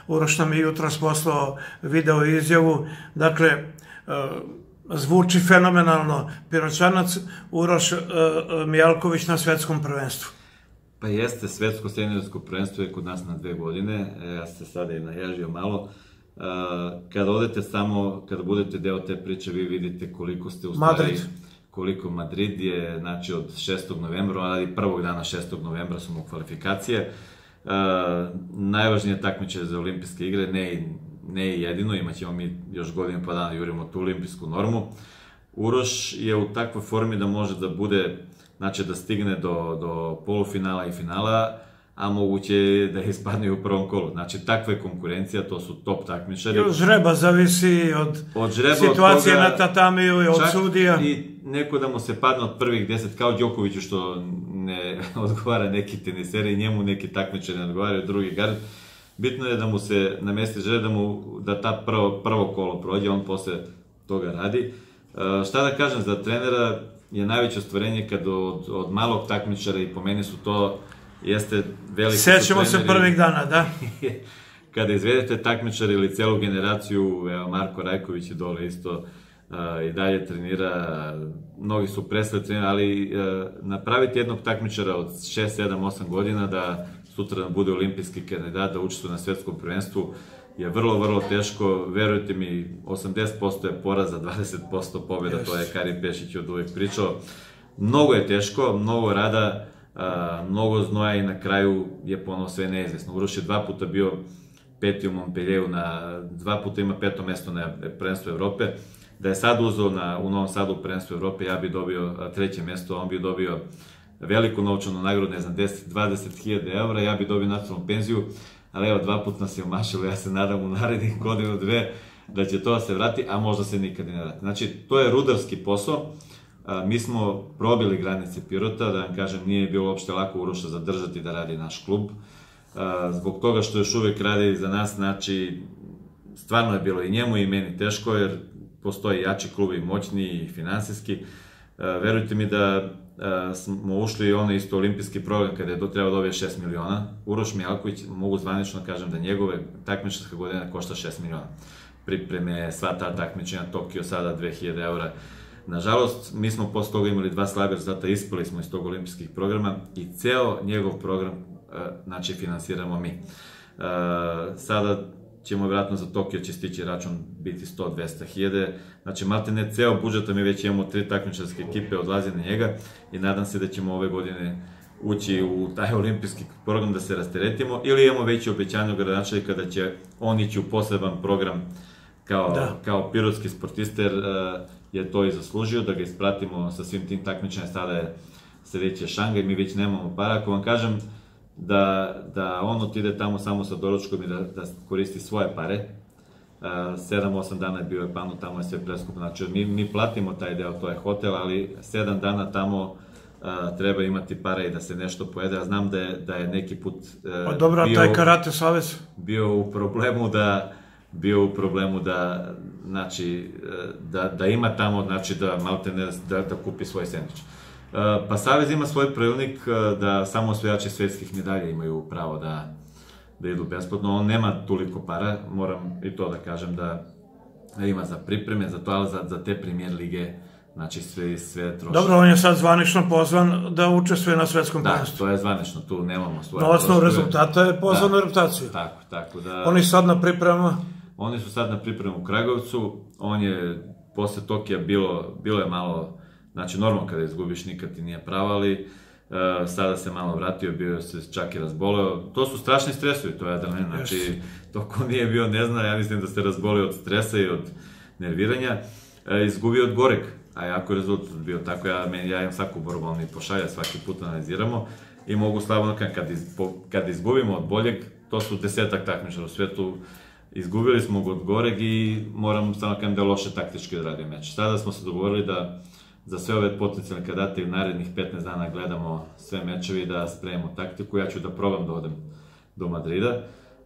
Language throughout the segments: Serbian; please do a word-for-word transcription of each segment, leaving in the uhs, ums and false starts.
Uroš nam je jutros poslao video izjavu, dakle, zvuči fenomenalno. Piroćanac Uroš Mijalković na svetskom prvenstvu. Pa jeste, svetsko seniorsko prvenstvo je kod nas na dve godine, ja se sada i naježio malo. Kada odete samo, kada budete deo te priče, vi vidite koliko ste u stvari, koliko Madrid je, znači od šestog novembra, ali prvog dana šestog novembra su mu kvalifikacije. Najvažnije takmiče za olimpijske igre, ne i jedino, imat ćemo mi još godinu pa dana jurimo tu olimpijsku normu. Uroš je u takvoj formi da može da bude, znači da stigne do polufinala i finala, a moguće je da ispadne u prvom kolu. Znači, takva je konkurencija, to su top takmičari. I od žreba zavisi, od situacije na tatamiju i od sudija. Čak i neko da mu se padne od prvih deset, kao Đokoviću što ne odgovara neki teniseri i njemu neki takmičari ne odgovaraju drugi gard. Bitno je da mu se namesti žreb, da ta prvo kolo prođe, on posle toga radi. Šta da kažem, za trenera je najveće ostvarenje kad od malog takmičara, i po meni su to, jeste veliki su treneri. Sećamo se prvih dana, da. Kada izvedete takmičara ili celu generaciju, evo Marko Rajković je dole isto i dalje trenira, mnogi su prestali trenira, ali napraviti jednog takmičara od šest, sedam, osam godina da sutra bude olimpijski kandidat, da učestvuje na svetskom prvenstvu, je vrlo, vrlo teško. Verujte mi, osamdeset posto je poraza, dvadeset posto pobjeda, to je Karim Pešić od uvek pričao. Mnogo je teško, mnogo rada, mnogo znoja i na kraju je ponovo sve neizvesno. Uroš je dva puta bio peti u Montpellieru, dva puta ima peto mesto na prvenstvu Evrope. Da je sad uzeo u Novom Sadu u prvenstvu Evrope, ja bi dobio treće mesto, on bi dobio veliku novčanu nagradu, ne znam, deset do dvadeset hiljada evra, ja bi dobio nacionalnu penziju, ali evo, dva put nas je omašilo, ja se nadam u narednih godinu, dve, da će to se vrati, a možda se nikad ne vrati. Znači, to je rudarski posao, mi smo probili granice Pirota, da vam kažem, nije bilo uopšte lako Uroša zadržati da radi naš klub, zbog toga što još uvek radi za nas, znači, stvarno je bilo i njemu i meni teško, jer postoji jači klub i moćniji i finansijski. Verujte mi da smo ušli u onaj isto olimpijski program kada je to trebao dobije šest miliona. Uroš Mijalković, mogu zvanično kažem da njegove takmičarska godina košta šest miliona. Pripreme, sva ta takmičenja, Tokio sada dve hiljade evra. Nažalost, mi smo posle toga imali dva slabe rezultata, ispali smo iz tog olimpijskih programa i ceo njegov program, znači, finansiramo mi. Sada ćemo vjerojatno za Tokio će stići račun biti sto do dvesta hiljada. Znači, malte ne, ceo budžeta mi već imamo tri takmičarske ekipe, odlazi na njega i nadam se da ćemo ove godine ući u taj olimpijski program da se rasteretimo, ili imamo već obećanje od gradonačelnika da će on ići u poseban program kao pirotski sportista, jer je to i zaslužio, da ga ispratimo sa svim tim takmičenjima. Sada je sledeće Šangaj, mi već nemamo para. Ako vam kažem da on otide tamo samo sa doručkom i da koristi svoje pare, sedam osam dana je bio u Japanu, tamo je sve preskupo. Znači, mi platimo taj deo, to je hotel, ali sedam dana tamo treba imati para i da se nešto pojede. Ja znam da je neki put Dobro, taj Karate savez bio u problemu da bio u problemu da znači, da ima tamo, znači, da malte ne, da kupi svoj sendvič. Pa Savez ima svoj pravilnik da samo osvajači svetskih medalja imaju pravo da idu besplatno. On nema toliko para, moram i to da kažem, da ima za pripreme, za to, ali za te premier lige, znači sve troši. Dobro, on je sad zvanično pozvan da učestvuje na svetskom prvenstvu. Da, to je zvanično, tu nemamo svoje troškove. Na osnovu rezultata je pozvan na reputaciju. Tako, tako da... Oni sad na pripremama? Oni su sad na pripremu u Kragovcu, on je, posle Tokija bilo je malo, znači normalno kada izgubiš nikad ti nije pravo, ali sada se malo vratio, bio se čak i razboleo. To su strašni stresovi, to je adrenalin, znači to ko nije bio ne zna, ja mislim da se razboleo od stresa i od nerviranja, izgubio od goreg, a jako je rezultat bio tako, ja imam svaku borbu, on mi pošalja, svaki put analiziramo i mogu slavno kad izgubimo od boljeg, to su desetak takmičara u svetu, izgubili smo ga od goreg i moram samo kažem da je loše taktički odradio meč. Sada smo se dogovorili da za sve ove potencijalne kandidate u narednih petnaest dana gledamo sve mečevi i da spremimo taktiku. Ja ću da probam da odem do Madrida,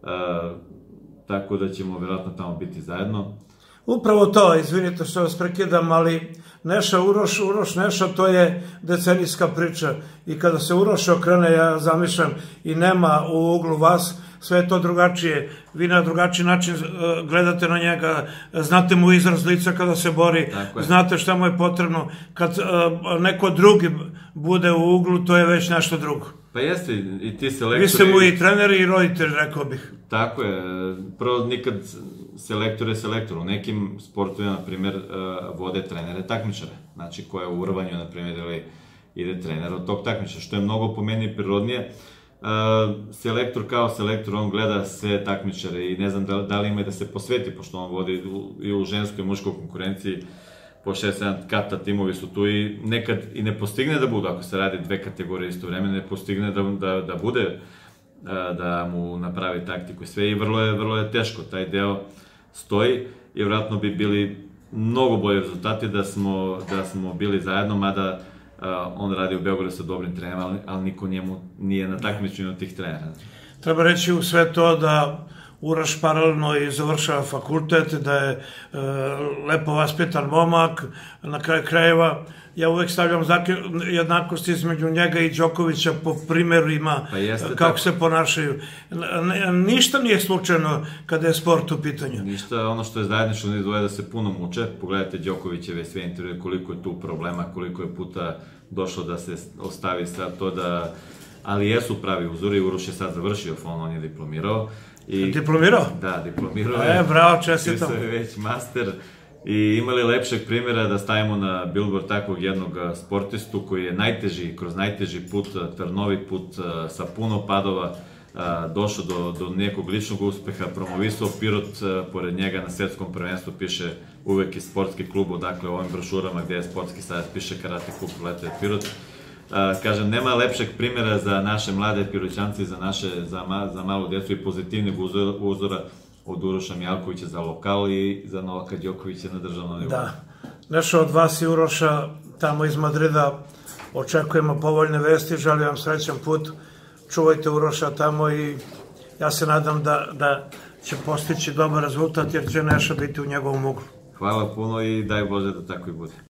tako da ćemo vjerojatno tamo biti zajedno. Upravo to, izvinite što vas prekidam, ali Neša Uroš, Uroš Neša, to je decenijska priča i kada se Uroš okrene, ja zamišljam, i nema u uglu vas, sve je to drugačije. Vi na drugačiji način gledate na njega, znate mu izraz lica kada se bori, znate šta mu je potrebno. Kad neko drugi bude u uglu, to je već nešto drugo. Pa jeste, i ti selektori... Vi ste mu i treneri i roditelji, rekao bih. Tako je. Prvo, nikad selektor je selektor. U nekim sportovima, na primjer, vode trenere takmičare. Znači, koja u urvanju, na primjer, ili ide trener od tog takmičara, što je mnogo po meni prirodnije. Selektor kao selektor, on gleda sve takmičare i ne znam da li ima da se posveti, pošto on vodi i u ženskoj i muškoj konkurenciji, po šest sedam kata timovi su tu i nekad i ne postigne da budu, ako se radi dve kategorije isto vreme, ne postigne da bude, da mu napravi taktiku i sve i vrlo je teško, taj deo stoji i vjerojatno bi bili mnogo bolji rezultati da smo bili zajedno, mada on radi u Beogradu sa dobrim trenerima, ali niko njemu nije na takmičenju tih trenera. Treba reći u sve to da Uroš paralelno i završava fakultet, da je lepo vaspitan momak, na kraju krajeva. Ja uvek stavljam jednakost između njega i Đokovića po primerima kako se ponašaju. Ništa nije slučajno kada je sport u pitanju. Ništa, ono što je zajednično njih dvoje da se puno muče. Pogledajte Đokovićeve sve intervjue, koliko je tu problema, koliko je puta došlo da se ostavi sad to da... Ali jesu pravi uzori, Uroš je sad završio fon, on je diplomirao. Diplomirao? Da, diplomirao je. E, bravo, čestitam. Pisao je već master i imali lepšeg primjera da stavimo na billboard takvog jednog sportistu koji je najteži, kroz najteži put, trnovi put, sa puno padova, došao do nekog ličnog uspeha, promovisao Pirot, pored njega na svetskom prvenstvu piše uvek i sportski klub, odakle u ovim brošurama gde je sportski savez piše Karate klub Leto Pirot. Kažem, nema lepšeg primjera za naše mlade Piroćance i za malu djecu i pozitivnih uzora od Uroša Mijalkovića za lokal i za Novaka Đokovića na državnom nivou. Da. Nešto od vas i Uroša tamo iz Madrida očekujemo povoljne vesti, želim vam srećan put, čuvajte Uroša tamo i ja se nadam da će postići dobar rezultat jer će Neša biti u njegovom uglu. Hvala puno i daj Bože da tako i bude.